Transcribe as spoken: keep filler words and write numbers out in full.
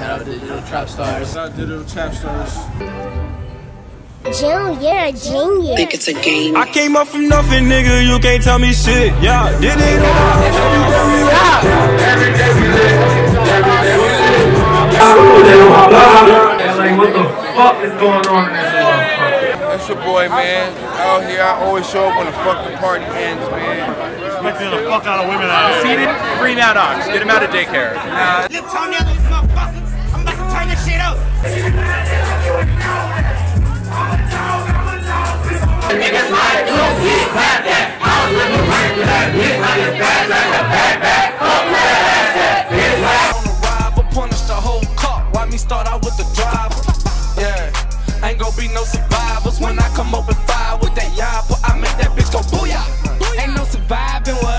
Shout out Digital Trap Stars. Shout out Digital Trap Stars. Jill, you're a genius. Think it's a game. I came up from nothing, nigga. You can't tell me shit. Yeah, did it all. Every day we live. Every day we live. Like, what the fuck is going on in this motherfucker? That's your boy, man. Out here, I always show up when the fucking party ends, man. Expecting the fuck out of women out here. Seated, free now dogs. Get him out of daycare. Uh, Lip tongue niggas, motherfuckers. I'm about to turn this shit up. Niggas like you, we clap that. I was living right with that. Hit like a bad like a backpack. Fuck with that ass that. Bitch like on the ride, but punish the whole cup. Why me start out with the driver? Yeah, ain't gon' be no survivors when I come up and fire with that yapper. I make that bitch go booyah. Ain't no surviving.